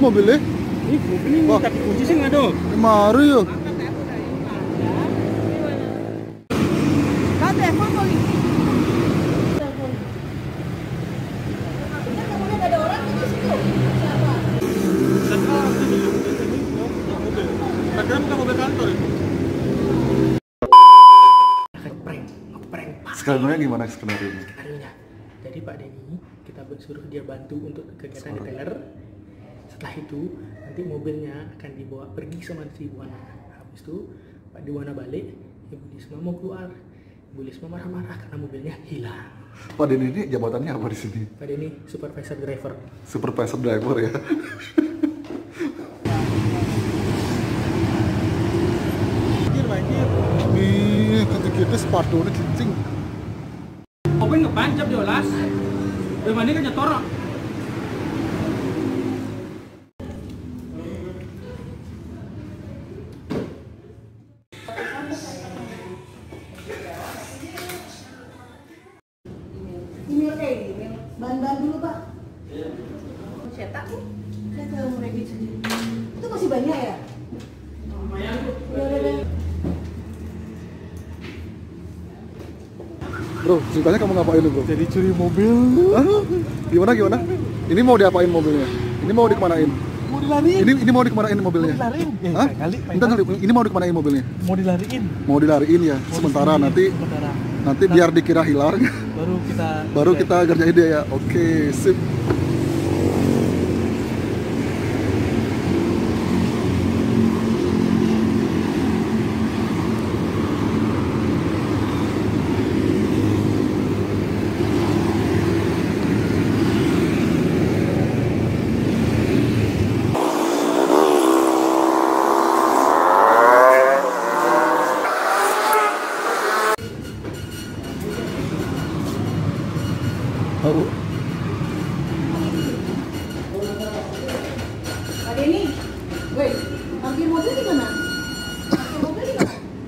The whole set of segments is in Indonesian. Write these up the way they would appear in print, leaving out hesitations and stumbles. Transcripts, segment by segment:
mobilnya? Ini tapi kunci sih nggak ada. Mari yuk. Skenario gimana skenario-nya? Jadi Pak Denny, kita suruh dia bantu untuk kegiatan detailer. Setelah itu, nanti mobilnya akan dibawa pergi sama si Buana. Habis itu, Pak Diwana balik, Ibu Lisma mau keluar. Ibu Lisma marah-marah karena mobilnya hilang. Pak Denny ini jabatannya apa di sini? Pak Denny, supervisor driver. Supervisor driver ya? Banjir. Nih, ketika sepatunya cincing. Kopi ngepancap di olas. Dari mana kan nyetor? Ini oke, ini bahan-bahan dulu Pak. Cetak Bu. Saya ke Muregit sendiri. Itu masih banyak ya? Lumayan Bu. Udah. Bro, ceritanya kamu ngapain lu bro? Jadi curi mobil. Gimana? Ini mau diapain mobilnya? Ini mau dikemanain? Mau dilariin. Ini mau dikemanain mobilnya? Mau dilariin. Hah? Bentar, ini mau dikemanain mobilnya? Mau dilariin. Mau dilariin ya? Sementara nanti biar dikira hilang. Baru kita kerjain dia ya. Oke, sip. Oh. Ada ini. Woi, parkir mobil di mana? Parkir mobil di mana?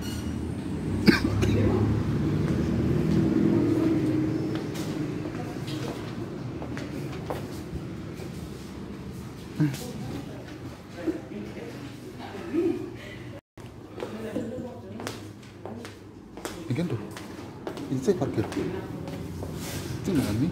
Ini kan tuh. Ini saya parkir. Itu mana nih?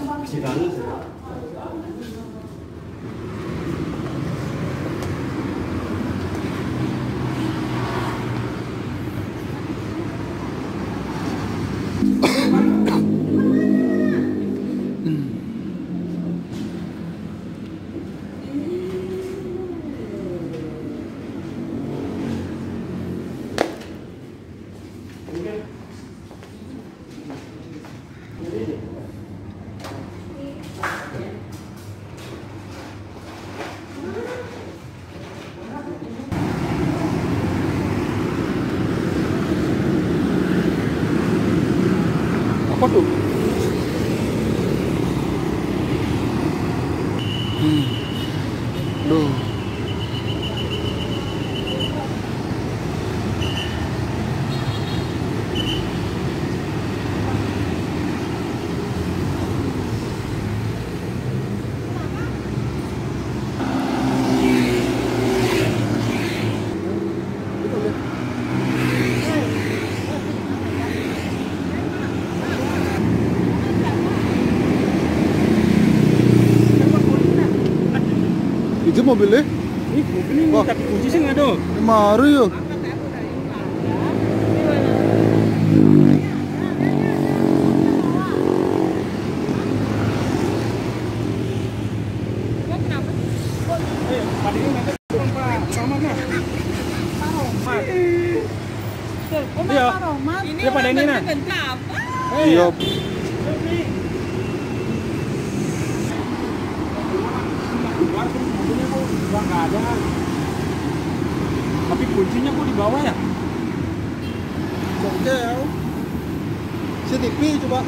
Apa tuh? Duh. Itu mobilnya? Ini tapi kunci sih nggak ada. Mari yuk. Iya, pada ini nah. Iya. Nggak ada. Tapi kuncinya kok di bawah ya? Oke, CTP coba.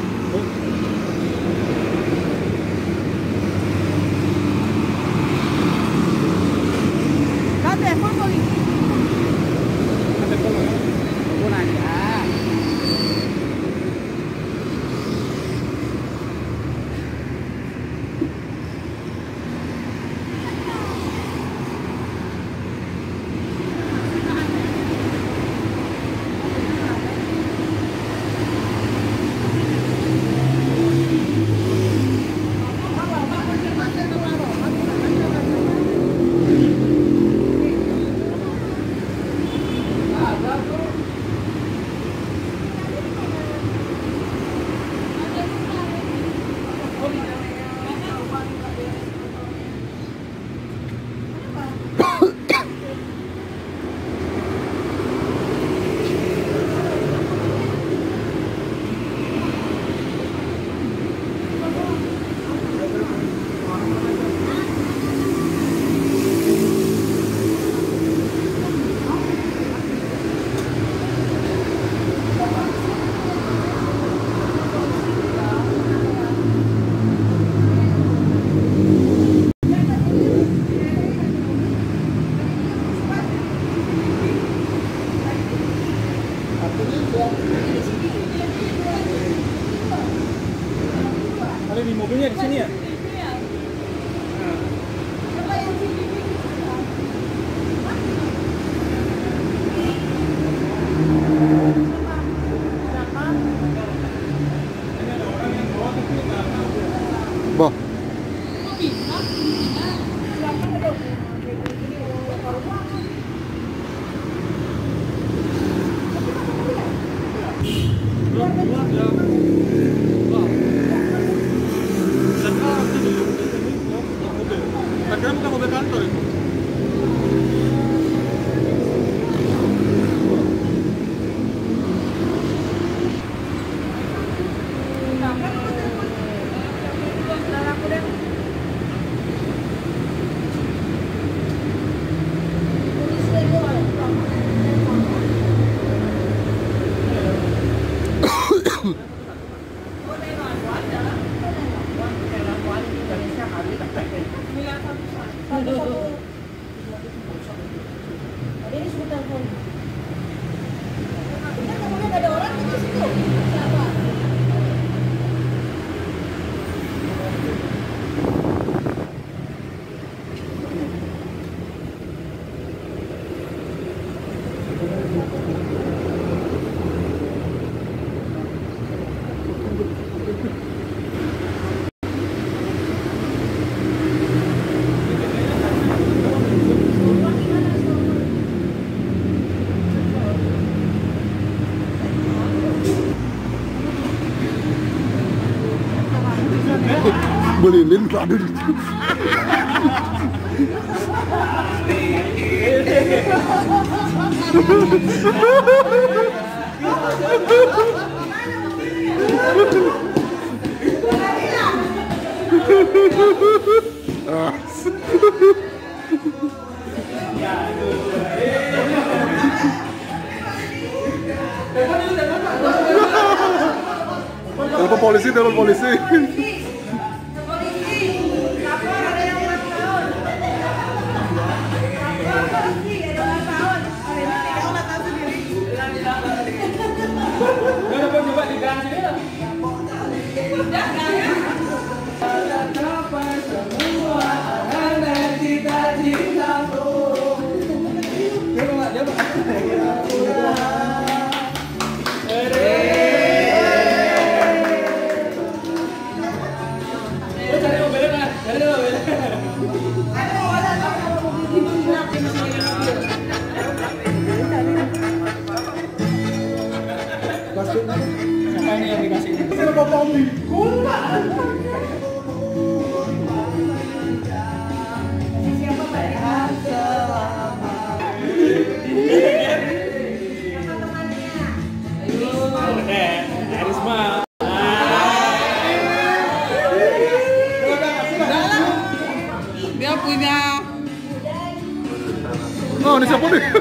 Kau telepon polisi. Telepon aja. Ini sudah telepon. Benar kamu lihat ada orang di situ? Siapa? Belilin ada di situ. Telepon polisi, telepon polisi. Siapa ini yang dikasih ini? Siapa Pak? Arisma. Dia punya. Oh, ini siapa nih?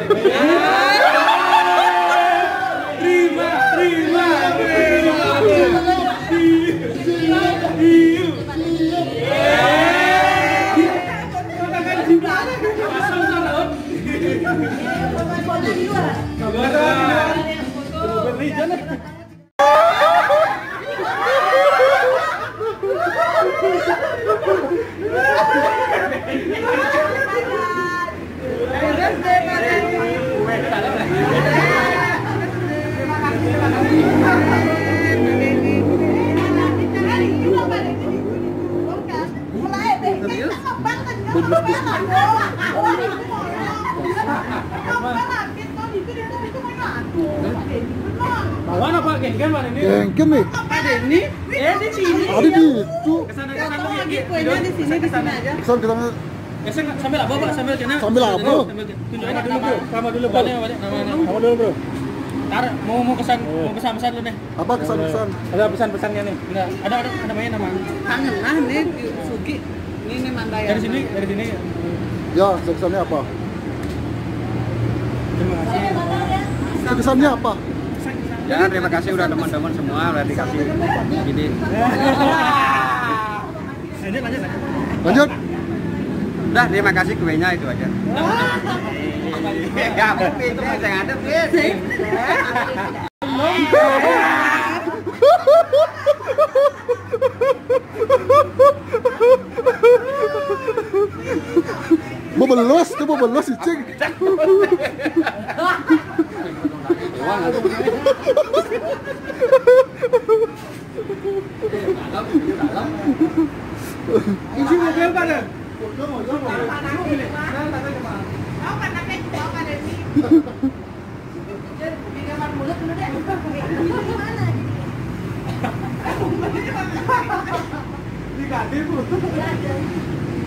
Bawa apa geng-geng mana ini? Gengken nih. Ada ini? Di sini. Ada di itu. Kesana Lagi kuenya di sini aja. Kesan kita Sambil apa Pak? Sambil kena. Sambil apa? Tunjukin dulu bro. Sama dulu balik. Nama dulu bro. Ntar mau pesan pesan dulu nih. Apa kesan-kesan? Ada pesan-pesannya nih. Enggak, ada banyak nama. Kangen lah nih Sugi. Ini Mandaya. Dari sini. Ya, kesannya apa? Terima kasih. Kesannya apa? Ya, terima kasih udah teman-teman semua udah dikasih gini. Lanjut. Lanjut. Udah, terima kasih kuenya itu aja. Ya, itu masih ada, Fit. Bebelos, itu bebelos sih, Cing. Isi mobil pada. Diganti, Bu.